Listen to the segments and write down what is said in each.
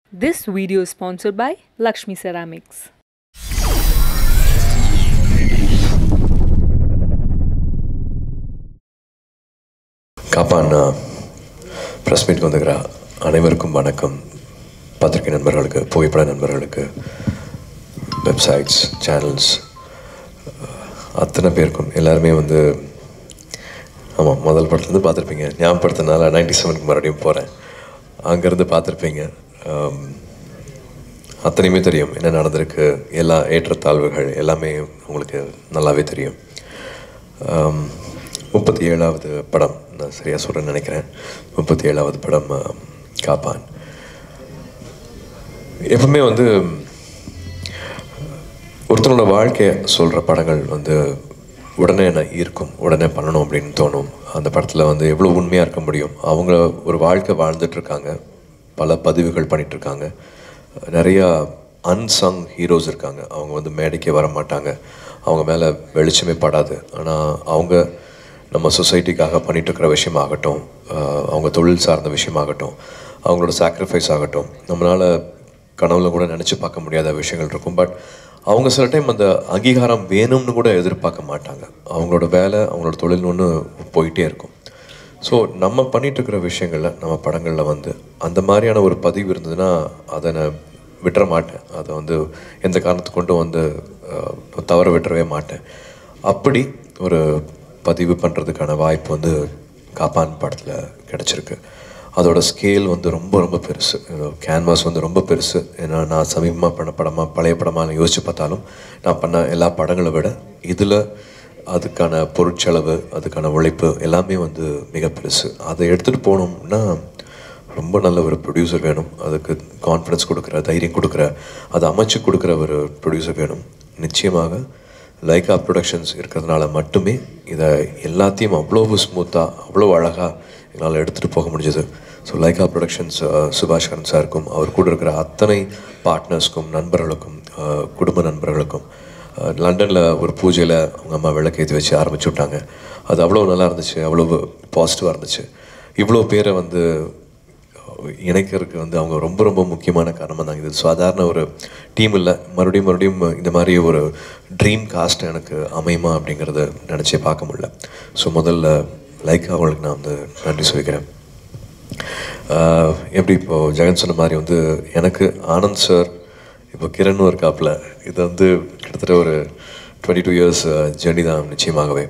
This video is sponsored by Lakshmi Ceramics. Kaappaan press meet வந்திருக்கிற அனைவருக்கும் வணக்கம். பத்திரிகை நண்பர்களுக்கு, புகைப்பட நண்பர்களுக்கு, வெப்சைட்ஸ், சேனல்ஸ் அத்தனை பேருக்கும் எல்லாருமே வந்து ஆமாம் முதல் படத்துலேருந்து பார்த்துருப்பீங்க. ஞாபகப்படுத்தினால 97க்கு மறுபடியும் போகிறேன். அங்கேருந்து பார்த்துருப்பீங்க. அத்தனையுமே தெரியும் என்ன நடந்திருக்கு, எல்லா ஏற்றத்தாழ்வுகள் எல்லாமே உங்களுக்கு நல்லாவே தெரியும். 37வது படம், நான் சரியாக சொல்கிறேன்னு நினைக்கிறேன். 37வது படம் காப்பான். எப்பவுமே வந்து ஒருத்தனோட வாழ்க்கையை சொல்கிற படங்கள் வந்து உடனே என்ன ஈர்க்கும், உடனே பண்ணணும் அப்படின்னு தோணும். அந்த படத்தில் வந்து எவ்வளோ உண்மையாக இருக்க முடியும். அவங்க ஒரு வாழ்க்கை வாழ்ந்துட்டுருக்காங்க, பல பதிவுகள் பண்ணிகிட்ருக்காங்க. நிறையா அன்சங் ஹீரோஸ் இருக்காங்க. அவங்க வந்து மேடைக்கே வர மாட்டாங்க, அவங்க மேலே வெளிச்சமே படாது. ஆனால் அவங்க நம்ம சொசைட்டிக்காக பண்ணிகிட்ருக்கிற விஷயமாகட்டும், அவங்க தொழில் சார்ந்த விஷயமாகட்டும், அவங்களோட சாக்ரிஃபைஸ் ஆகட்டும், நம்மளால் கனவுல கூட நினச்சி பார்க்க முடியாத விஷயங்கள் இருக்கும். பட் அவங்க சில டைம் அந்த அங்கீகாரம் வேணும்னு கூட எதிர்பார்க்க மாட்டாங்க. அவங்களோட வேலை, அவங்களோட தொழில்னு ஒன்று போயிட்டே இருக்கும். ஸோ நம்ம பண்ணிகிட்ருக்கிற விஷயங்களில், நம்ம படங்களில் வந்து அந்த மாதிரியான ஒரு பதிவு இருந்ததுன்னா அதை நான் விட்டுற மாட்டேன். அதை வந்து எந்த காரணத்தை கொண்டும் வந்து தவற விட்டுறவே மாட்டேன். அப்படி ஒரு பதிவு பண்ணுறதுக்கான வாய்ப்பு வந்து காப்பான் படத்தில் கிடச்சிருக்கு. அதோட ஸ்கேல் வந்து ரொம்ப ரொம்ப பெருசு. கேன்வாஸ் வந்து ரொம்ப பெருசு. ஏன்னா நான் சமீபமாக பண்ண படமாக, பழைய படமாக யோசித்து பார்த்தாலும் நான் பண்ண எல்லா படங்களை விட இதில் அதுக்கான பொருட்செலவு, அதுக்கான உழைப்பு எல்லாமே வந்து மிக பெருசு. அதை எடுத்துகிட்டு போகணும்னா ரொம்ப நல்ல ஒரு ப்ரொடியூசர் வேணும். அதுக்கு கான்ஃபிடன்ஸ் கொடுக்குற, தைரியம் கொடுக்குற, அதை அமைச்சு கொடுக்குற ஒரு ப்ரொடியூசர் வேணும். நிச்சயமாக லைக்கா ப்ரொடக்ஷன்ஸ் இருக்கிறதுனால மட்டுமே இதை எல்லாத்தையும் அவ்வளோ ஸ்மூத்தாக, அவ்வளோ அழகாக எங்களால் எடுத்துகிட்டு போக முடிஞ்சது. ஸோ லைக்கா ப்ரொடக்ஷன்ஸ் சுபாஷ்கரன் சாருக்கும், அவர் கூட இருக்கிற அத்தனை பார்ட்னர்ஸ்க்கும், நண்பர்களுக்கும், குடும்ப நண்பர்களுக்கும். லண்டனில் ஒரு பூஜையில் அவங்க அம்மா விளக்கேற்றி வச்சு ஆரம்பிச்சு விட்டாங்க. அது அவ்வளோ நல்லா இருந்துச்சு, அவ்வளோ பாசிட்டிவாக இருந்துச்சு. இவ்வளோ பேரை வந்து இணைக்கிறதுக்கு வந்து அவங்க ரொம்ப ரொம்ப முக்கியமான காரணமாக தாங்க. இது சாதாரண ஒரு டீம் இல்லை. மறுபடியும் இந்த மாதிரி ஒரு ட்ரீம் காஸ்ட் எனக்கு அமையுமா அப்படிங்கிறத நினச்சே பார்க்க முடியல. ஸோ முதல்ல லைக் அவங்களுக்கு நான் வந்து நன்றி சொல்லிக்கிறேன். எப்படி இப்போது ஜெகன் சொன்ன மாதிரி வந்து எனக்கு ஆனந்த் சார், இப்போ கிரணும் இருக்காப்புல, இது வந்து கிட்டத்தட்ட ஒரு 22 இயர்ஸ் ஜேர்னி தான் நிச்சயமாகவே.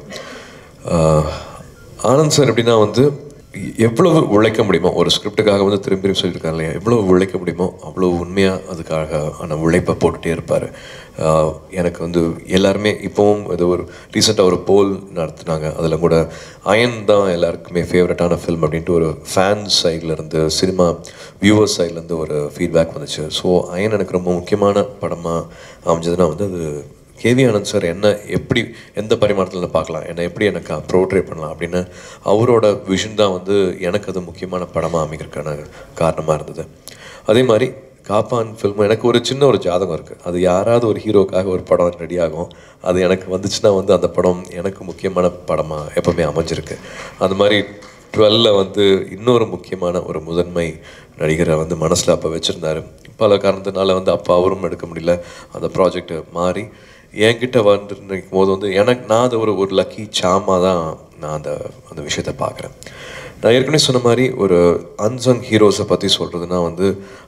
ஆனந்த் சார் எப்படின்னா வந்து எவ்வளவு உழைக்க முடியுமோ, ஒரு ஸ்கிரிப்டுக்காக வந்து திரும்பி சொல்லியிருக்காங்க இல்லையா, எவ்வளோ உழைக்க முடியுமோ அவ்வளோ உண்மையாக அதுக்காக ஆனால் உழைப்பை போட்டுகிட்டே இருப்பார். எனக்கு வந்து எல்லாருமே இப்போவும் இது ஒரு ரீசெண்டாக ஒரு போல் நடத்துனாங்க. அதில் கூட அயன் தான் எல்லாருக்குமே ஃபேவரட்டான ஃபில்ம் அப்படின்ட்டு ஒரு ஃபேன்ஸ் சைட்லேருந்து, சினிமா வியூவர்ஸ் சைட்லேருந்து ஒரு ஃபீட்பேக் வந்துச்சு. ஸோ அயன் எனக்கு ரொம்ப முக்கியமான படமாக அமைஞ்சதுன்னா வந்து அது கேவி ஆனந்த் சார் என்ன எப்படி, எந்த பரிமாணத்தில் பார்க்கலாம், என்னை எப்படி எனக்கு ப்ரோட்ரே பண்ணலாம் அப்படின்னு அவரோட விஷன் தான் வந்து எனக்கு அது முக்கியமான படமாக அமைக்கிறதுக்கான காரணமாக இருந்தது. அதே மாதிரி காப்பான் ஃபில்ம் எனக்கு ஒரு சின்ன ஒரு ஜாதகம் இருக்குது. அது யாராவது ஒரு ஹீரோக்காக ஒரு படம் ரெடி ஆகும், அது எனக்கு வந்துச்சுன்னா வந்து அந்த படம் எனக்கு முக்கியமான படமாக எப்போவுமே அமைஞ்சிருக்கு. அந்த மாதிரி 12 வந்து இன்னொரு முக்கியமான ஒரு முதன்மை நடிகரை வந்து மனசில் அப்போ வச்சுருந்தார். பல காரணத்தினால வந்து அப்போ அவரும் எடுக்க முடியல. அந்த ப்ராஜெக்ட் மாறி என்கிட்ட வந்து நினைக்கும் போது வந்து நான் அதை ஒரு லக்கி சாமாக தான் நான் அந்த விஷயத்தை பார்க்குறேன். நான் ஏற்கனவே சொன்ன மாதிரி ஒரு அன்சங் ஹீரோஸை பற்றி சொல்கிறதுனா வந்து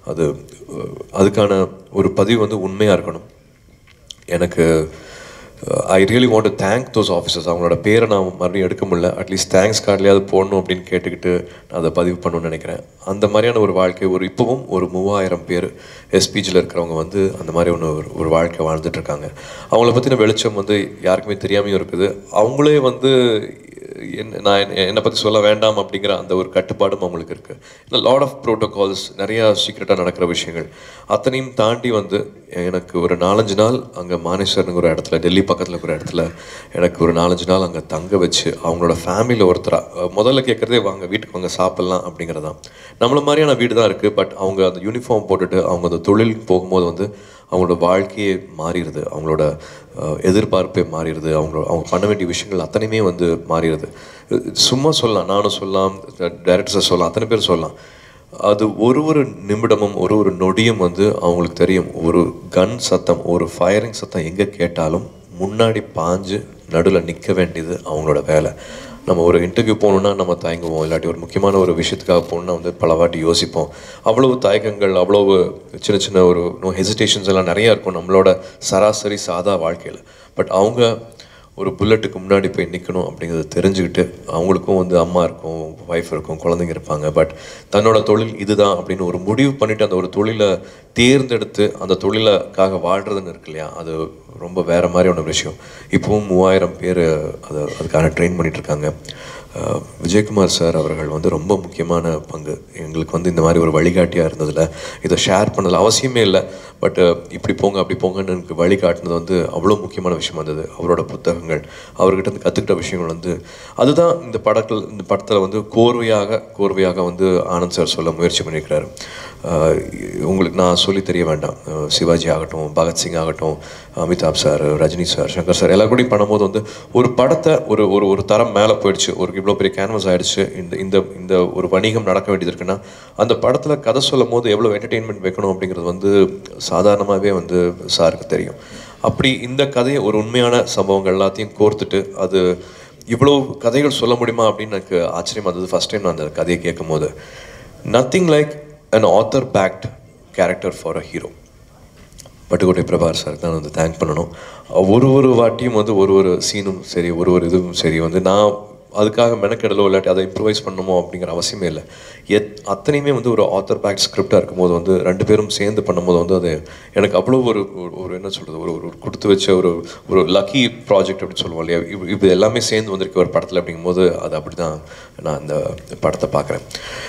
அதுக்கான ஒரு பதிவு வந்து உண்மையாக இருக்கணும். எனக்கு I really want to thank those officers. அவங்களோட பேரை நான் மறுபடியும் எடுக்க முடியல, அட்லீஸ்ட் தேங்க்ஸ் கார்ட்லையாவது போடணும் அப்படின்னு கேட்டுக்கிட்டு நான் அதை பதிவு பண்ணணும்னு நினைக்கிறேன். அந்த மாதிரியான ஒரு வாழ்க்கை இப்போவும் ஒரு 3000 பேர் எஸ்பிஜியில் இருக்கிறவங்க வந்து அந்த மாதிரி ஒரு வாழ்க்கை வாழ்ந்துட்டுருக்காங்க. அவங்கள பற்றின வெளிச்சம் வந்து யாருக்குமே தெரியாமையும் இருக்குது. அவங்களே வந்து நான் என்னை பற்றி சொல்ல வேண்டாம் அப்படிங்கிற அந்த ஒரு கட்டுப்பாடும் அவங்களுக்கு இருக்குது. இல்லை, லாட் ஆஃப் ப்ரோட்டோகால்ஸ், நிறையா சீக்ரெட்டாக நடக்கிற விஷயங்கள் அத்தனையும் தாண்டி வந்து எனக்கு ஒரு 4-5 நாள் அங்கே மானேஸ்வரனுங்கிற ஒரு இடத்துல, டெல்லி பக்கத்தில் இருக்கிற இடத்துல எனக்கு ஒரு 4-5 நாள் அங்கே தங்க வச்சு அவங்களோட ஃபேமிலியில் ஒருத்தராக முதல்ல கேட்குறதே வாங்க வீட்டுக்கு வாங்க சாப்பிட்லாம் அப்படிங்கிறதான். நம்மள மாதிரியான வீடு தான் இருக்குது. பட் அவங்க அந்த யூனிஃபார்ம் போட்டுட்டு அவங்க அந்த தொழில் போகும்போது வந்து அவங்களோட வாழ்க்கையே மாறிடுது, அவங்களோட எதிர்பார்ப்பே மாறிடுது, அவங்க பண்ண வேண்டிய விஷயங்கள் அத்தனையுமே வந்து மாறிடுது. சும்மா சொல்லலாம், நானும் சொல்லலாம், டைரக்டர்ஸை சொல்லலாம், அத்தனை பேர் சொல்லலாம். அது ஒரு நிமிடமும் ஒரு நொடியும் வந்து அவங்களுக்கு தெரியும். ஒரு கன் சத்தம், ஒரு ஃபயரிங் சத்தம் எங்கே கேட்டாலும் முன்னாடி பாஞ்சு நடுவில் நிற்க வேண்டியது அவங்களோட வேலை. நம்ம ஒரு இன்டர்வியூ போகணுன்னா நம்ம தயங்குவோம், இல்லாட்டி ஒரு முக்கியமான ஒரு விஷயத்துக்காக போகணுன்னா வந்து பல வாட்டி யோசிப்போம். அவ்வளவு தயக்கங்கள், அவ்வளவு சின்ன சின்ன ஒரு ஹெசிடேஷன்ஸ் எல்லாம் நிறையா இருக்கும் நம்மளோட சராசரி சாதா வாழ்க்கையில். பட் அவங்க ஒரு புல்லட்டுக்கு முன்னாடி போய் நிற்கணும் அப்படிங்கிறத தெரிஞ்சுக்கிட்டு, அவங்களுக்கும் வந்து அம்மா இருக்கும், ஒய்ஃப் இருக்கும், குழந்தைங்க இருப்பாங்க. பட் தன்னோட தொழில் இதுதான் அப்படின்னு ஒரு முடிவு பண்ணிவிட்டு அந்த ஒரு தொழிலை தேர்ந்தெடுத்து அந்த தொழிலுக்காக வாழ்கிறதுன்னு இருக்கு இல்லையா, அது ரொம்ப வேறு மாதிரியான விஷயம். இப்போவும் 3000 பேர் அதுக்கான ட்ரெயின் பண்ணிகிட்ருக்காங்க. விஜயகுமார் சார் அவர்கள் வந்து ரொம்ப முக்கியமான பங்கு. எங்களுக்கு வந்து இந்த மாதிரி ஒரு வழிகாட்டியாக இருந்ததில், இதை ஷேர் பண்ணதில் அவசியமே இல்லை. பட் இப்படி போங்க அப்படி போங்கன்னு எனக்கு வழிகாட்டினது வந்து அவ்வளோ முக்கியமான விஷயமா இருந்தது. அவரோட புத்தகங்கள், அவர்கிட்ட வந்து கற்றுக்கிட்ட விஷயங்கள் வந்து அதுதான் இந்த படத்தில் வந்து கோர்வையாக வந்து ஆனந்த் சார் சொல்ல முயற்சி பண்ணியிருக்கிறாரு. உங்களுக்கு நான் சொல்லி தெரிய வேண்டாம். சிவாஜி ஆகட்டும், பகத்சிங் ஆகட்டும், Amitabh sir, Rajini sir, Shankar sir எல்லாருக்கூடையும் பண்ணும்போது வந்து ஒரு படத்தை ஒரு தரம் மேலே போயிடுச்சு, ஒரு இவ்வளோ பெரிய கேன்வஸ் ஆகிடுச்சு, இந்த ஒரு வணிகம் நடக்க வேண்டியது இருக்குன்னா அந்த படத்தில் கதை சொல்லும் போது எவ்வளோ என்டர்டெயின்மெண்ட் வைக்கணும் அப்படிங்கிறது வந்து சாதாரணமாகவே வந்து சாருக்கு தெரியும். அப்படி இந்த கதையை ஒரு உண்மையான சம்பவங்கள் எல்லாத்தையும் கோர்த்துட்டு அது இவ்வளோ கதைகள் சொல்ல முடியுமா அப்படின்னு எனக்கு ஆச்சரியமாக இருந்தது ஃபஸ்ட் டைம் நான் அந்த கதையை கேட்கும் போது. Nothing like an author backed character for a hero. Pattukkottai Prabhakar sir தான் வந்து தேங்க் பண்ணணும். ஒரு வாட்டியும் வந்து ஒரு சீனும் சரி, ஒரு இதுவும் சரி வந்து நான் அதுக்காக மெனக்கெடலோ இல்லாட்டி அதை இம்ப்ரூவைஸ் பண்ணணுமோ அப்படிங்கிற அவசியமே இல்லை. அத்தனையுமே வந்து ஒரு ஆத்தர் பேக்ட் ஸ்கிரிப்டாக இருக்கும்போது வந்து 2 பேரும் சேர்ந்து பண்ணும்போது வந்து அது எனக்கு அவ்வளோ ஒரு என்ன சொல்கிறது, ஒரு கொடுத்து வச்ச ஒரு லக்கி ப்ராஜெக்ட் அப்படின்னு சொல்லுவோம் இல்லையா. இது எல்லாமே சேர்ந்து வந்திருக்கு ஒரு படத்தில் அப்படிங்கும்போது அது அப்படி தான் நான் இந்த படத்தை பார்க்குறேன்.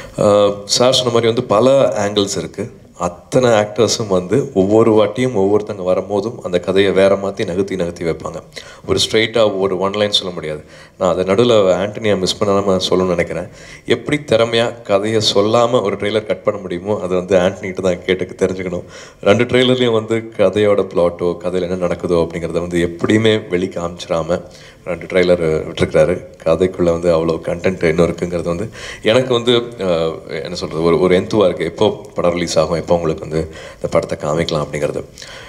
சார் சொன்ன மாதிரி வந்து பல ஆங்கிள்ஸ் இருக்குது. அத்தனை ஆக்டர்ஸும் வந்து ஒவ்வொரு வாட்டியும் ஒவ்வொருத்தங்க வரும்போதும் அந்த கதையை வேற மாற்றி நகர்த்தி வைப்பாங்க. ஒரு ஸ்ட்ரெயிட்டாக ஒரு ஒன் லைன் சொல்ல முடியாது. நான் அதை நடுவில் ஆண்டனியா மிஸ் பண்ணாமல் சொல்லணும்னு நினைக்கிறேன். எப்படி திறமையாக கதையை சொல்லாமல் ஒரு ட்ரெய்லர் கட் பண்ண முடியுமோ அதை வந்து ஆண்டனிகிட்ட தான் கேட்டு தெரிஞ்சுக்கணும். 2 ட்ரெய்லர்லேயும் வந்து கதையோட பிளாட்டோ, கதையில் என்ன நடக்குதோ அப்படிங்கிறத வந்து எப்படியுமே வெளி காமிச்சிடாமல் 2 ட்ரெய்லர் விட்டுருக்கிறாரு. கதைக்குள்ளே வந்து அவ்வளோ கண்டென்ட் இன்னும் இருக்குங்கிறது வந்து எனக்கு வந்து என்ன சொல்கிறது, ஒரு எந்துவாக இருக்குது. எப்போ படம் ரிலீஸ் ஆகும், எப்போ உங்களுக்கு வந்து இந்த படத்தை காமிக்கலாம் அப்படிங்கிறது.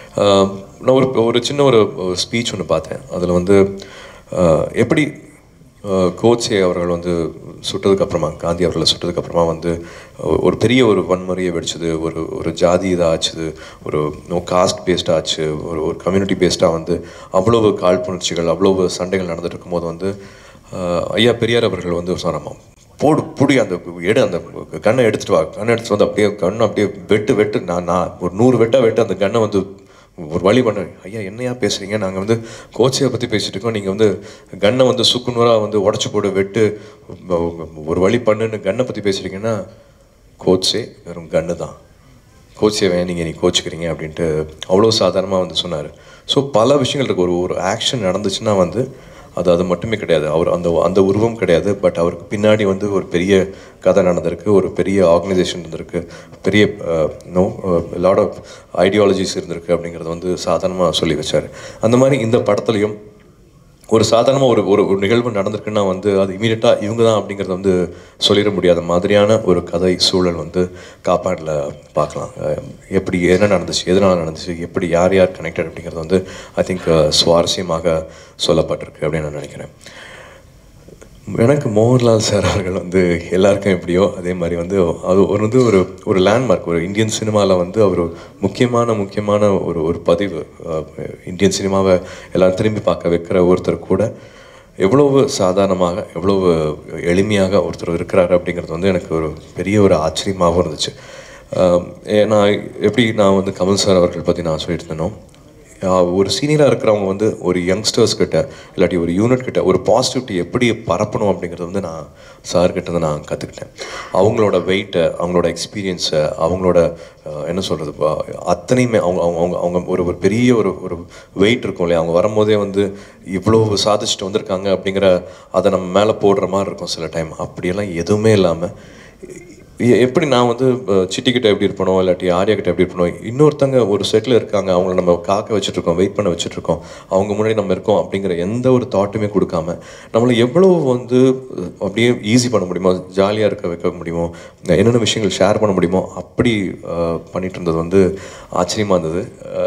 நான் ஒரு சின்ன ஒரு ஸ்பீச் ஒன்று பார்த்தேன். அதில் வந்து எப்படி கோட்சே அவர்கள் வந்து சுட்டதுக்கப்புறமா, காந்தி அவர்களை சுட்டதுக்கப்புறமா வந்து ஒரு பெரிய ஒரு வன்முறையை வெடிச்சது, ஒரு ஜாதி இதாக ஆச்சுது, ஒரு காஸ்ட் பேஸ்டாக ஆச்சு, ஒரு கம்யூனிட்டி பேஸ்டாக வந்து அவ்வளவு காழ்ப்புணர்ச்சிகள், அவ்வளவு சண்டைகள் நடந்துட்டு இருக்கும்போது வந்து ஐயா பெரியார் அவர்கள் வந்து சொன்னாமா, புடி அந்த அந்த கண்ணை எடுத்துகிட்டு வா, கண்ணை எடுத்துகிட்டு வந்து அப்படியே கண்ணை அப்படியே வெட்டு நான் ஒரு 100 வெட்டு அந்த கண்ணை வந்து ஒரு வழி பண்ண. ஐயா என்னையா பேசுகிறீங்க, நாங்கள் வந்து கோச்சையை பற்றி பேசிகிட்டு இருக்கோம், நீங்கள் வந்து கண்ணை வந்து சுக்குநூறாக வந்து உடச்சி போடு, வெட்டு, ஒரு வழி பண்ணுன்னு கண்ணை பற்றி பேசுகிறீங்கன்னா, கோச்சே வெறும் கன்று தான், கோச்சே நீங்கள் கோச்சிக்கிறீங்க அப்படின்ட்டு அவ்வளோ சாதாரணமாக வந்து சொன்னார். ஸோ பல விஷயங்கள் இருக்குது. ஒரு ஆக்ஷன் நடந்துச்சுன்னா வந்து அது மட்டுமே கிடையாது, அவர் அந்த உருவம் கிடையாது. பட் அவருக்கு பின்னாடி வந்து ஒரு பெரிய கதை நடந்திருக்கு, ஒரு பெரிய ஆர்கனைசேஷன் இருந்திருக்கு, பெரிய லாட் ஆஃப் ஐடியாலஜிஸ் இருந்திருக்கு அப்படிங்கிறத வந்து சாதாரணமாக சொல்லி வச்சார். அந்த மாதிரி இந்த படத்துலையும் ஒரு சாதாரணமாக ஒரு நிகழ்வு நடந்திருக்குன்னா வந்து அது இமீடியட்டாக இவங்க தான் அப்படிங்கிறத வந்து சொல்லிட முடியாத மாதிரியான ஒரு கதை சூழல் வந்து காப்பானில் பார்க்கலாம். எப்படி என்ன நடந்துச்சு, எதனால் நடந்துச்சு, எப்படி யார் கனெக்டட் அப்படிங்கிறது வந்து ஐ திங்க் சுவாரஸ்யமாக சொல்லப்பட்டிருக்கு அப்படின்னு நான் நினைக்கிறேன். எனக்கு மோகன்லால் சார் அவர்கள் வந்து எல்லாருக்கும் எப்படியோ அதே மாதிரி வந்து அது ஒரு லேண்ட்மார்க். ஒரு இந்தியன் சினிமாவில் வந்து அவர் முக்கியமான ஒரு பதிவு. இந்தியன் சினிமாவை எல்லோரும் திரும்பி பார்க்க வைக்கிற ஒருத்தர் கூட எவ்வளவு சாதாரணமாக, எவ்வளவு எளிமையாக ஒருத்தர் இருக்கிறாரு அப்படிங்கிறது வந்து எனக்கு ஒரு பெரிய ஒரு ஆச்சரியமாகவும் இருந்துச்சு. நான் வந்து கமல் சார் அவர்கள் பற்றி நான் சொல்லிட்டு இருந்தேனோ, ஒரு சீனியராக இருக்கிறவங்க வந்து ஒரு யங்ஸ்டர்ஸ் கிட்ட இல்லாட்டி ஒரு யூனிட் கிட்ட ஒரு பாசிட்டிவிட்டி எப்படி பரப்பணும் அப்படிங்கிறது வந்து நான் சார்கிட்ட தான் நான் கற்றுக்கிட்டேன். அவங்களோட வெயிட்டை, அவங்களோட எக்ஸ்பீரியன்ஸை, அவங்களோட என்ன சொல்கிறது, அத்தனையுமே அவங்க ஒரு பெரிய ஒரு வெயிட் இருக்கும் இல்லையா. அவங்க வரும்போதே வந்து இவ்வளோ சாதிச்சுட்டு வந்திருக்காங்க அப்படிங்கிற அதை நம்ம மேலே போடுற மாதிரி இருக்கும் சில டைம். அப்படியெல்லாம் எதுவுமே இல்லாமல் எப்படி நான் வந்து சிட்டிக்கிட்ட எப்படி இருப்பனோ இல்லாட்டி ஆரியா கிட்ட எப்படி இருப்பனோ, இன்னொருத்தங்க ஒரு செட்டில் இருக்காங்க, அவங்கள நம்ம காக்க வச்சுட்ருக்கோம், வெயிட் பண்ண வச்சுட்ருக்கோம், அவங்க முன்னாடி நம்ம இருக்கோம் அப்படிங்கிற எந்த ஒரு தாட்டுமே கொடுக்காம நம்மளை எவ்வளோ வந்து அப்படியே ஈஸி பண்ண முடியுமோ, ஜாலியாக இருக்க வைக்க முடியுமோ, என்னென்ன விஷயங்கள் ஷேர் பண்ண முடியுமோ அப்படி பண்ணிகிட்டு இருந்தது வந்து ஆச்சரியமாக இருந்தது.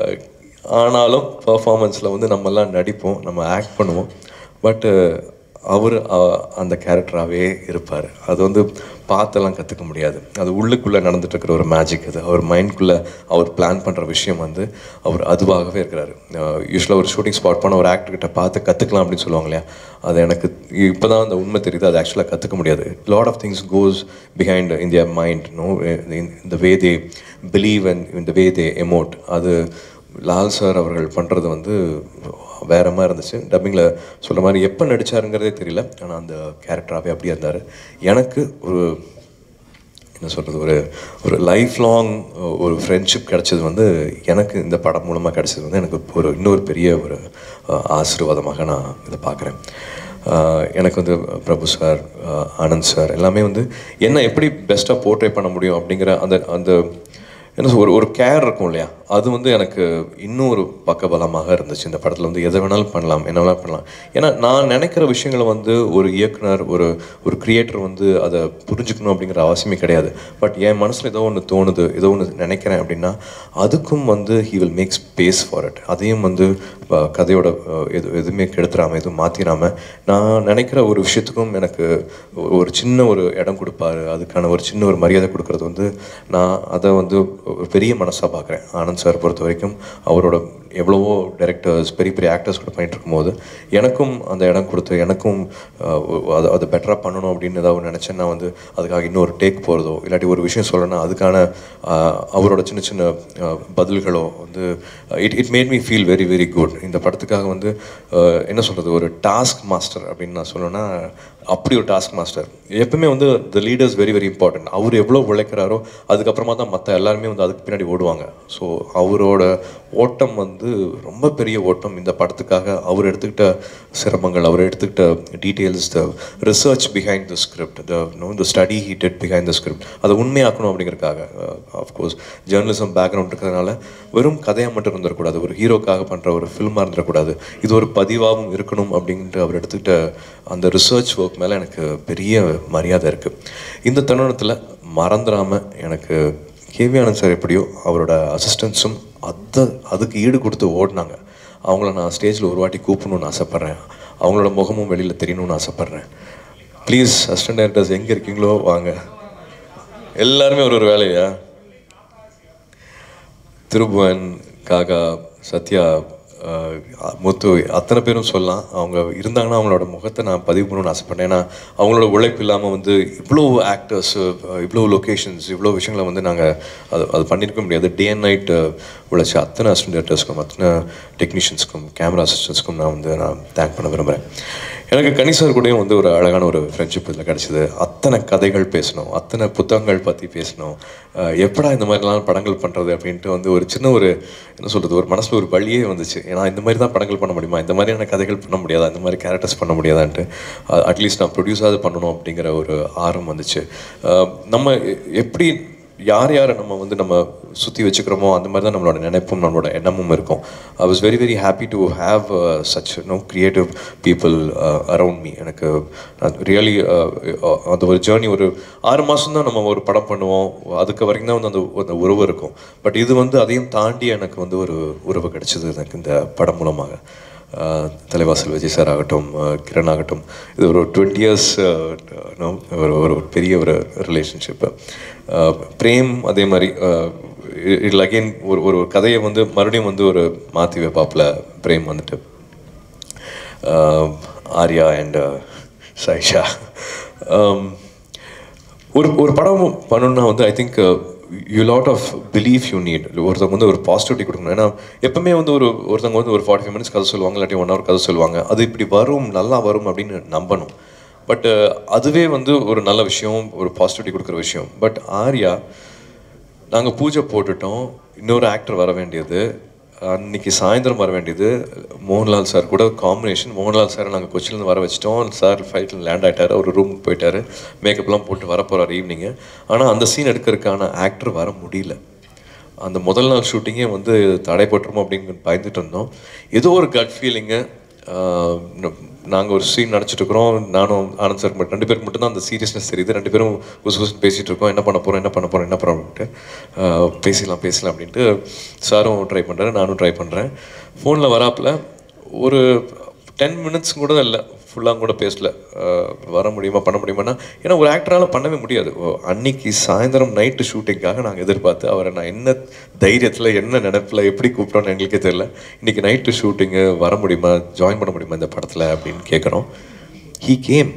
ஆனாலும் பர்ஃபார்மன்ஸில் வந்து நம்மெல்லாம் நடிப்போம், நம்ம ஆக்ட் பண்ணுவோம், பட்டு அவர் அந்த கேரக்டராகவே இருப்பார். அது வந்து பார்த்தெல்லாம் கற்றுக்க முடியாது. அது உள்ளுக்குள்ளே நடந்துகிட்ருக்கிற ஒரு மேஜிக். அது அவர் மைண்ட்குள்ளே அவர் பிளான் பண்ணுற விஷயம் வந்து அவர் அதுவாகவே இருக்கிறாரு. யூஸ்வலாக ஒரு ஷூட்டிங் ஸ்பாட் போனால் ஒரு ஆக்டர்கிட்ட பார்த்து கற்றுக்கலாம் அப்படின்னு சொல்லுவாங்க இல்லையா, அது எனக்கு இப்போ தான் அந்த உண்மை தெரியுது. அது ஆக்சுவலாக கற்றுக்க முடியாது. Lot of things goes behind in their mind, no, இந்த வே தே பிலீவ் அண்ட் இந்த வே தே எமோட். அது லால் சார் அவர்கள் பண்ணுறது வந்து வேறு மாதிரி இருந்துச்சு. டப்பிங்கில் சொல்கிற மாதிரி எப்போ நடித்தாருங்கிறதே தெரியல, ஆனால் அந்த கேரக்டராகவே அப்படியே இருந்தார். எனக்கு ஒரு என்ன சொல்கிறது, ஒரு லைஃப் லாங் ஒரு ஃப்ரெண்ட்ஷிப் கிடச்சது வந்து எனக்கு இந்த படம் மூலமாக கிடச்சது வந்து எனக்கு இன்னொரு பெரிய ஒரு ஆசீர்வாதமாக நான் இதை பார்க்குறேன். எனக்கு வந்து பிரபு சார், ஆனந்த் சார் எல்லாமே வந்து என்ன எப்படி பெஸ்ட்டாக போர்ட்ரே பண்ண முடியும் அப்படிங்கிற அந்த அந்த என்ன ஒரு கேர் இருக்கும் இல்லையா, அது வந்து எனக்கு இன்னும் ஒரு பக்கபலமாக இருந்துச்சு. இந்த படத்தில் வந்து எதை வேணாலும் பண்ணலாம், என்ன வேணாலும் பண்ணலாம். ஏன்னா நான் நினைக்கிற விஷயங்களை வந்து ஒரு இயக்குனர், ஒரு கிரியேட்டர் வந்து அதை புரிஞ்சுக்கணும் அப்படிங்கிற அவசியமே கிடையாது. பட் என் மனசில் ஏதோ ஒன்று தோணுது, ஏதோ ஒன்று நினைக்கிறேன் அப்படின்னா அதுக்கும் வந்து he will make space for it. அதையும் வந்து கதையோட எதுவுமே கெடுத்துடாமல், எதுவும் மாற்றிடாமல், நான் நினைக்கிற ஒரு விஷயத்துக்கும் எனக்கு ஒரு சின்ன ஒரு இடம் கொடுப்பாரு. அதுக்கான ஒரு சின்ன ஒரு மரியாதை கொடுக்குறது வந்து நான் அதை வந்து ஒரு பெரிய மனசாக பார்க்குறேன். ஆனந்த் சார் பொறுத்த வரைக்கும் அவரோட எவ்வளவோ டைரக்டர்ஸ், பெரிய பெரிய ஆக்டர்ஸ் கூட பண்ணிட்டு இருக்கும்போது எனக்கும் அந்த இடம் கொடுத்து, எனக்கும் அதை பெட்டராக பண்ணணும் அப்படின்னு ஏதாவது நினச்சேன்னா வந்து அதுக்காக இன்னொரு டேக் போகிறதோ இல்லாட்டி ஒரு விஷயம் சொல்லணும்னா அதுக்கான அவரோட சின்ன சின்ன பதில்களோ வந்து it made me feel very very good. இந்த படத்துக்காக வந்து என்ன சொல்கிறது, ஒரு டாஸ்க் மாஸ்டர் அப்படின்னு நான் சொல்லணும்னா அப்படி ஒரு டாஸ்க் மாஸ்டர். எப்பவுமே வந்து the leaders very very important. அவர் எவ்வளோ உழைக்கிறாரோ அதுக்கப்புறமா தான் மற்ற எல்லாருமே வந்து அதுக்கு பின்னாடி ஓடுவாங்க. ஸோ அவரோட ஓட்டம் வந்து ரொம்ப பெரிய ஓட்டம். இந்த படத்துக்காக அவர் எடுத்துக்கிட்ட சிரமங்கள், அவர் எடுத்துக்கிட்ட details, the research behind the script, the study he did behind the script, அதை உண்மையாக்கணும் அப்படிங்கிறதுக்காக. ஆஃப்கோர்ஸ் ஜேர்னலிசம் பேக்ரவுண்ட் இருக்கிறதுனால வெறும் கதையாக மட்டும் இருந்துடக்கூடாது, ஒரு ஹீரோக்காக பண்ணுற ஒரு ஃபில்மாக இருந்துடக்கூடாது, இது ஒரு பதிவாகவும் இருக்கணும் அப்படின்ட்டு அவர் எடுத்துக்கிட்ட அந்த ரிசர்ச் ஒர்க் மேலே எனக்கு பெரிய மரியாதை இருக்குது. இந்த தருணத்தில் மறந்துடாமல் எனக்கு கேவி ஆனந்த் சார் எப்படியோ அவரோட அசிஸ்டன்ஸும் அதுக்கு ஈடு கொடுத்து ஓடினாங்க. அவங்கள நான் ஸ்டேஜில் ஒரு வாட்டி கூப்பிடணுன்னு ஆசைப்பட்றேன். அவங்களோட முகமும் வெளியில் தெரியணும்னு ஆசைப்பட்றேன். ப்ளீஸ் அசிஸ்டன்ட் டைரக்டர்ஸ் எங்கே இருக்கீங்களோ வாங்க. எல்லாருமே ஒரு வேலையா, திருபுவன், காகா, சத்யா, முத்து, அத்தனை பேரும் சொல்லலாம். அவங்க இருந்தாங்கன்னா அவங்களோட முகத்தை நான் பதிவு பண்ணணும்னு ஆசைப்பட்டேன். ஏன்னா அவங்களோட உழைப்பு இல்லாமல் வந்து இவ்வளோ ஆக்டர்ஸு, இவ்வளோ லொக்கேஷன்ஸ், இவ்வளோ விஷயங்களை வந்து நாங்கள் அது பண்ணியிருக்க முடியாது. டே அண்ட் நைட் உழைச்சி அத்தனை அசிஸ்டன்ட் டேரக்டர்ஸ்க்கும், அத்தனை டெக்னீஷியன்ஸ்க்கும், கேமரா அசிஸ்டன்ஸ்க்கும் நான் தேங்க் பண்ண விரும்புகிறேன். எனக்கு கனி சார் கூடயும் வந்து ஒரு அழகான ஒரு ஃப்ரெண்ட்ஷிப் இதில் கிடச்சிது. அத்தனை கதைகள் பேசணும், அத்தனை புத்தகங்கள் பற்றி பேசணும், எப்படா இந்த மாதிரிலாம் படங்கள் பண்ணுறது அப்படின்ட்டு வந்து ஒரு சின்ன ஒரு என்ன சொல்கிறது, ஒரு மனசில் ஒரு வழியே வந்துச்சு. ஏன்னா இந்த மாதிரி தான் படங்கள் பண்ண முடியுமா, இந்த மாதிரியான கதைகள் பண்ண முடியாதா, இந்த மாதிரி கேரக்டர்ஸ் பண்ண முடியாதான்ட்டு அட்லீஸ்ட் நான் ப்ரொடியூஸாவது பண்ணணும் அப்படிங்கிற ஒரு ஆர்வம் வந்துச்சு. நம்ம எப்படி யாரை நம்ம சுற்றி வச்சுக்கிறோமோ அந்த மாதிரி தான் நம்மளோட நினைப்பும் நம்மளோட எண்ணமும் இருக்கும். I was very very happy to have such creative people around me. எனக்கு ரியலி அந்த ஒரு ஜேர்னி, ஒரு 6 மாதம் தான் நம்ம ஒரு படம் பண்ணுவோம், அதுக்கு வரைக்கும் தான் வந்து அந்த உறவு இருக்கும். பட் இது வந்து அதையும் தாண்டி எனக்கு வந்து ஒரு உறவு கிடைச்சிது எனக்கு இந்த படம் மூலமாக. தலைவாசல் விஜய் சார் ஆகட்டும், கிரண் ஆகட்டும், இது ஒரு 20 years ஒரு பெரிய ஒரு ரிலேஷன்ஷிப்பு. பிரேம் அதே மாதிரி இதில் அகெயின் ஒரு கதையை வந்து மறுபடியும் வந்து ஒரு மாற்றி வைப்பாப்பில் பிரேம் வந்துட்டு. ஆர்யா அண்ட் சைஷா ஒரு படம் பண்ணணுன்னா வந்து I think you lot of belief you need. ஒருத்தவங்க வந்து ஒரு பாசிட்டிவிட்டி கொடுக்கணும். ஏன்னா எப்பவுமே வந்து ஒருத்தவங்க வந்து ஒரு 45 minutes கதை சொல்லுவாங்க, இல்லாட்டி 1 hour கதை சொல்லுவாங்க. அது இப்படி வரும், நல்லா வரும் அப்படின்னு நம்பணும். பட் அதுவே வந்து ஒரு நல்ல விஷயம், ஒரு பாசிட்டிவிட்டி கொடுக்குற விஷயம். பட் ஆர்யா, நாங்கள் பூஜை போட்டுட்டோம், இன்னொரு ஆக்டர் வர வேண்டியது, அன்றைக்கி சாயந்தரம் வர வேண்டியது மோகன்லால் சார் கூட காம்பினேஷன். மோகன்லால் சாரை நாங்கள் கொச்சிலேருந்து வர வச்சிட்டோம். சார் ஃப்ளைட்டில் லேண்ட் ஆகிட்டார், அவர் ரூமுக்கு போயிட்டார், மேக்கப்லாம் போட்டு வர போகிறார் ஈவினிங்கு. ஆனால் அந்த சீன் எடுக்கிறதுக்கான ஆக்டர் வர முடியல. அந்த முதல் நாள் ஷூட்டிங்கே வந்து தடைப்பட்டுருமோ அப்படின்னு பயந்துட்டு இருந்தோம். ஏதோ ஒரு கட் ஃபீலிங்கு. நாங்கள் ஒரு சீன் நடிச்சிட்ருக்குறோம், நானும் ஆனந்த் சார் மட்டும் 2 பேருக்கு மட்டும்தான் அந்த சீரியஸ்னஸ் தெரியுது. 2 பேரும் குசு பேசிகிட்டு இருக்கோம், என்ன பண்ண போகிறோம் அப்படின்ட்டு. பேசலாம் அப்படின்ட்டு சாரும் ட்ரை பண்ணுறாரு, நானும் ட்ரை பண்ணுறேன். ஃபோனில் வராப்பில் ஒரு 10 மினிட்ஸ் கூட இல்லை, ஃபுல்லாக கூட பேசல. வர முடியுமா பண்ண முடியுமான்னா, ஏன்னா ஒரு ஆக்டரால் பண்ணவே முடியாது. அன்னைக்கு சாயந்தரம் நைட்டு ஷூட்டிங்காக நாங்கள் எதிர்பார்த்து அவரை நான் என்ன தைரியத்தில் என்ன நினைப்பில் எப்படி கூப்பிட்டோன்னு எங்களுக்கே தெரியல. இன்றைக்கி நைட்டு ஷூட்டிங்கு வர முடியுமா, ஜாயின் பண்ண முடியுமா இந்த படத்தில் அப்படின்னு கேட்குறோம். He came.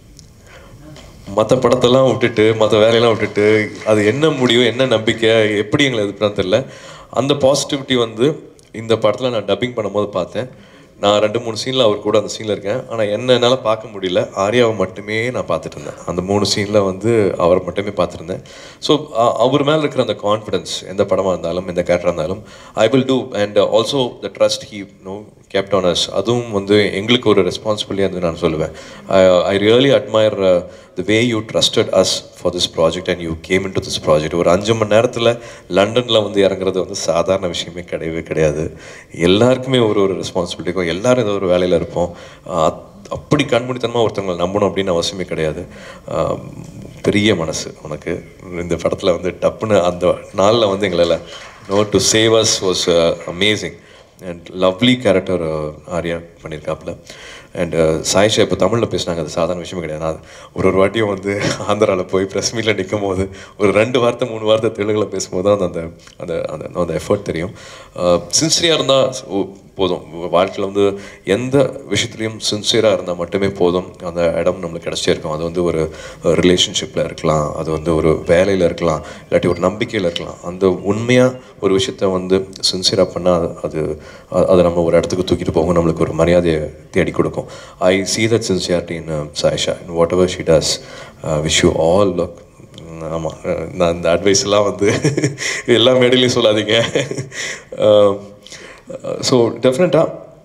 மற்ற படத்தெல்லாம் விட்டுட்டு, மற்ற வேலையெல்லாம் விட்டுட்டு, அது என்ன முடியும், என்ன நம்பிக்கை, எப்படி எங்களை எதிர்ப்புறான்னு தெரியல. அந்த பாசிட்டிவிட்டி வந்து இந்த படத்தில் நான் டப்பிங் பண்ணும்போது பார்த்தேன். நான் 2-3 சீனில் அவர் கூட அந்த சீனில் இருக்கேன். ஆனால் என்னால் பார்க்க முடியல, ஆர்யாவை மட்டுமே நான் பார்த்துட்டு இருந்தேன். அந்த 3 சீனில் வந்து அவரை மட்டுமே பார்த்துருந்தேன். ஸோ அவர் மேலே இருக்கிற அந்த கான்ஃபிடென்ஸ், எந்த படமாக இருந்தாலும் எந்த கேரக்டராக இருந்தாலும் I will do. And also the trust he kept on us, அதுவும் வந்து எங்களுக்கு ஒரு ரெஸ்பான்சிபிலிட்டியாக இருந்து நான் சொல்லுவேன். I really admire the way you trusted us for this project and you came into this project. ஒரு 5 மணி நேரத்தில் லண்டனில் வந்து இறங்குறது வந்து சாதாரண விஷயமே கிடையாது. எல்லாருக்குமே ஒரு ரெஸ்பான்சிபிலிட்டி இருக்கும், எல்லோரும் ஏதோ ஒரு வேலையில் இருப்போம். அப்படி கண்மூடித்தனமாக ஒருத்தவங்களை நம்பணும் அப்படின்னு அவசியமே கிடையாது. பெரிய மனசு உனக்கு. இந்த படத்தில் வந்து டப்புன்னு அந்த நாளில் வந்து எங்களால் to save us was amazing. And lovely character Arya பண்ணியிருக்காப்புல. அண்ட் சாயிஷா இப்போ தமிழில் பேசினாங்க, அது சாதாரண விஷயமே கிடையாது. நான் ஒரு வாட்டியும் வந்து ஆந்திராவில் போய் ப்ரெஸ் மீட்டில் நிற்கும் போது ஒரு 2 வார்த்தை 3 வார்த்தை தெலுங்கில் பேசும்போது தான் அந்த அந்த அந்த எஃபர்ட் தெரியும். சின்சியராக இருந்தால் போதும். வாழ்க்கையில் வந்து எந்த விஷயத்துலையும் சின்சியராக இருந்தால் மட்டுமே போதும். அந்த இடம் நம்மளுக்கு கிடச்சே இருக்கும். அது வந்து ஒரு ரிலேஷன்ஷிப்பில் இருக்கலாம், அது வந்து ஒரு வேலையில் இருக்கலாம், இல்லாட்டி ஒரு நம்பிக்கையில் இருக்கலாம். அந்த உண்மையாக ஒரு விஷயத்த வந்து சின்சியராக பண்ணால் அது நம்ம ஒரு இடத்துக்கு தூக்கிட்டு போகும், நம்மளுக்கு ஒரு மரியாதையை தேடி கொடுக்கும். I see that sincerity in Saisha and whatever she does. Wish you all luck. ஆமாம், நான் இந்த அட்வைஸ்லாம் வந்து எல்லா மேடையிலையும் சொல்லாதீங்க. ஸோ டெஃபினட்டாக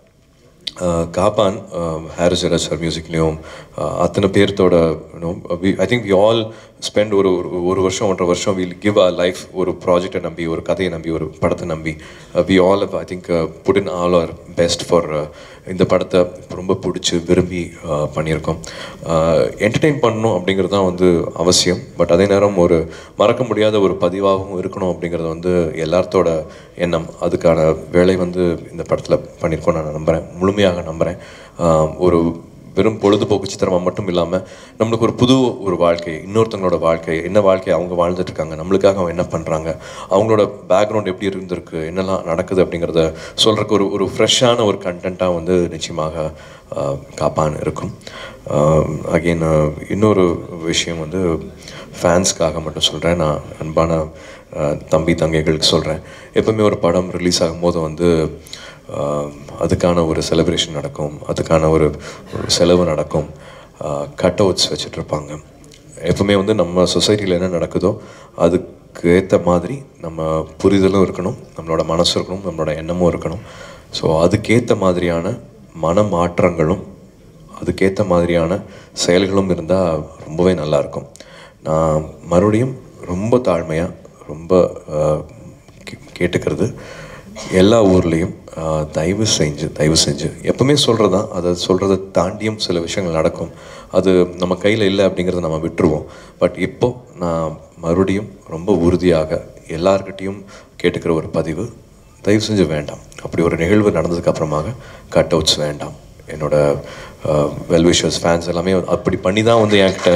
காப்பான் ஹாரிஸ் ஜெயராஜ் சார் மியூசிக்லேயும் அத்தனை பேர்த்தோட I think we all spend ஒரு வருஷம் 1.5 வருஷம் வில் கிவ் அ லைஃப் ஒரு ப்ராஜெக்டை நம்பி, ஒரு கதையை நம்பி, ஒரு படத்தை நம்பி. We all I think put in all our best for இந்த படத்தை ரொம்ப பிடிச்சி விரும்பி பண்ணியிருக்கோம். என்டர்டெயின் பண்ணணும் அப்படிங்கிறது தான் வந்து அவசியம். பட் அதே நேரம் ஒரு மறக்க முடியாத ஒரு பதிவாகவும் இருக்கணும் அப்படிங்கிறது வந்து எல்லாத்தோட எண்ணம். அதுக்கான வேலை வந்து இந்த படத்தில் பண்ணியிருக்கோம் நான் நம்புகிறேன், முழுமையாக நம்புகிறேன். ஒரு வெறும் பொழுதுபோக்கு சித்திரமாக மட்டும் இல்லாமல் நம்மளுக்கு ஒரு வாழ்க்கை, இன்னொருத்தவங்களோட வாழ்க்கை, என்ன வாழ்க்கை அவங்க வாழ்ந்துட்டுருக்காங்க, நம்மளுக்காக அவங்க என்ன பண்ணுறாங்க, அவங்களோட பேக்ரவுண்ட் எப்படி இருந்திருக்கு, என்னெல்லாம் நடக்குது அப்படிங்கிறத சொல்கிறக்கு ஒரு ஃப்ரெஷ்ஷான ஒரு கண்டென்ட்டாக வந்து நிச்சயமாக காப்பான் இருக்கும். அகெயின் இன்னொரு விஷயம் வந்து ஃபேன்ஸ்க்காக மட்டும் சொல்கிறேன், நான் அன்பான தம்பி தங்கைகளுக்கு சொல்கிறேன். எப்பவுமே ஒரு படம் ரிலீஸ் ஆகும்போது வந்து அதுக்கான ஒரு செலிப்ரேஷன் நடக்கும், அதுக்கான ஒரு செலவு நடக்கும், கட் அவுட்ஸ் வச்சிட்ருப்பாங்க. எப்பவுமே வந்து நம்ம சொசைட்டியில் என்ன நடக்குதோ அதுக்கு ஏற்ற மாதிரி நம்ம புரிதலும் இருக்கணும், நம்மளோட மனசு இருக்கணும், நம்மளோட எண்ணமும் இருக்கணும். ஸோ அதுக்கேற்ற மாதிரியான மனமாற்றங்களும் அதுக்கேற்ற மாதிரியான செயல்களும் இருந்தால் ரொம்பவே நல்லாயிருக்கும். நான் மறுபடியும் ரொம்ப தாழ்மையாக ரொம்ப கேட்டுக்கிறது, எல்லா ஊர்லேயும் தயவு செஞ்சு எப்பவுமே சொல்கிறதான், அதை சொல்கிறத தாண்டியும் சில விஷயங்கள் நடக்கும். அது நம்ம கையில் இல்லை அப்படிங்கிறத நம்ம விட்டுருவோம். பட் இப்போ நான் மறுபடியும் ரொம்ப உறுதியாக எல்லார்கிட்டையும் கேட்டுக்கிற ஒரு பதிவு, தயவு செஞ்சு வேண்டாம். அப்படி ஒரு நிகழ்வு நடந்ததுக்கப்புறமாக கட் அவுட்ஸ் வேண்டாம். என்னோட வெல்விஷர்ஸ் ஃபேன்ஸ் எல்லாமே அப்படி பண்ணி தான் வந்து என்கிட்ட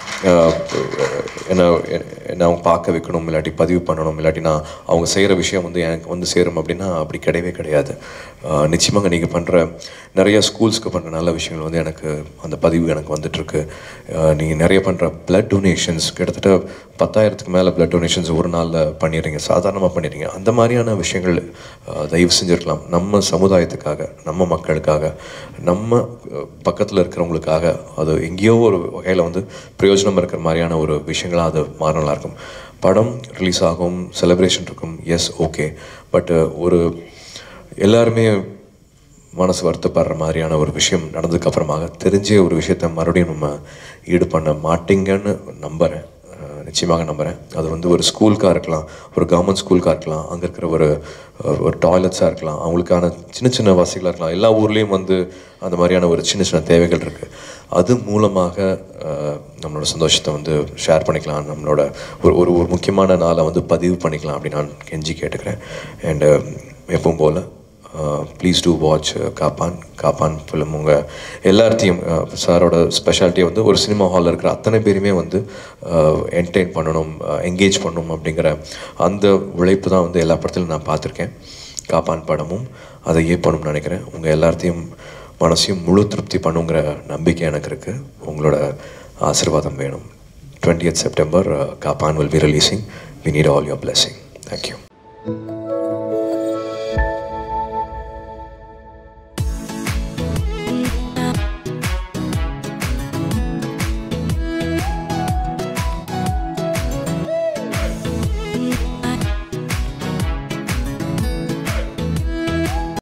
என்ன அவங்க பார்க்க வைக்கணும், இல்லாட்டி பதிவு பண்ணணும், இல்லாட்டி நான் அவங்க செய்கிற விஷயம் வந்து எனக்கு வந்து சேரும் அப்படின்னா அப்படி கிடையாது. நிச்சயமாக நீங்கள் பண்ணுற நிறைய ஸ்கூல்ஸ்க்கு பண்ணுற நல்ல விஷயங்கள் வந்து எனக்கு அந்த பதிவு எனக்கு வந்துட்டுருக்கு. நீங்கள் நிறைய பண்ணுற ப்ளட் டொனேஷன்ஸ், கிட்டத்தட்ட 10,000க்கு மேலே ப்ளட் டொனேஷன்ஸ் ஒரு நாளில் பண்ணிடுறீங்க, சாதாரணமாக பண்ணிடுறீங்க. அந்த மாதிரியான விஷயங்கள் தயவு செஞ்சுருக்கலாம். நம்ம சமுதாயத்துக்காக, நம்ம மக்களுக்காக, நம்ம பக்கத்தில் இருக்கிறவங்களுக்காக, அது எங்கேயோ ஒரு வகையில் வந்து பிரயோஜனம் இருக்கிற மாதிரியான ஒரு விஷயங்களாக அது மாற நல்லாயிருக்கும். படம் ரிலீஸ் ஆகும், செலிப்ரேஷன் இருக்கும், எஸ் ஓகே. பட் ஒரு எல்லாருமே மனசு வருத்தப்படுற மாதிரியான ஒரு விஷயம் நடந்ததுக்கப்புறமாக தெரிஞ்ச ஒரு விஷயத்த மறுபடியும் நம்ம ஈடு பண்ண மாட்டீங்கன்னு நம்புகிறேன், நிச்சயமாக நம்புகிறேன். அது வந்து ஒரு ஸ்கூலுக்காக இருக்கலாம், ஒரு கவர்மெண்ட் ஸ்கூலுக்காக இருக்கலாம், அங்கே இருக்கிற ஒரு டாய்லெட்ஸாக இருக்கலாம், அவங்களுக்கான சின்ன சின்ன வசதிகளாக இருக்கலாம். எல்லா ஊர்லேயும் வந்து அந்த மாதிரியான ஒரு சின்ன சின்ன தேவைகள் இருக்குது. அது மூலமாக நம்மளோட சந்தோஷத்தை வந்து ஷேர் பண்ணிக்கலாம், நம்மளோட ஒரு ஒரு முக்கியமான நாளை வந்து பதிவு பண்ணிக்கலாம் அப்படின்னு நான் கெஞ்சி கேட்டுக்கிறேன். அண்டு எப்பவும் போல் please do watch Kaappaan film. உங்கள் எல்லாத்தையும் சாரோட ஸ்பெஷாலிட்டியை வந்து ஒரு சினிமா ஹாலில் இருக்கிற அத்தனை பேருமே வந்து என்டர்டெயின் பண்ணணும், என்கேஜ் பண்ணணும் அப்படிங்கிற அந்த உழைப்பு தான் வந்து எல்லா படத்திலும் நான் பார்த்துருக்கேன். காப்பான் படமும் அதை பண்ணணும்னு நினைக்கிறேன். உங்கள் எல்லாத்தையும் மனசையும் முழு திருப்தி பண்ணுங்கிற நம்பிக்கை எனக்கு இருக்குது. உங்களோட ஆசீர்வாதம் வேணும். 20th September, Kaappaan will be releasing. We need all your blessing. Thank you.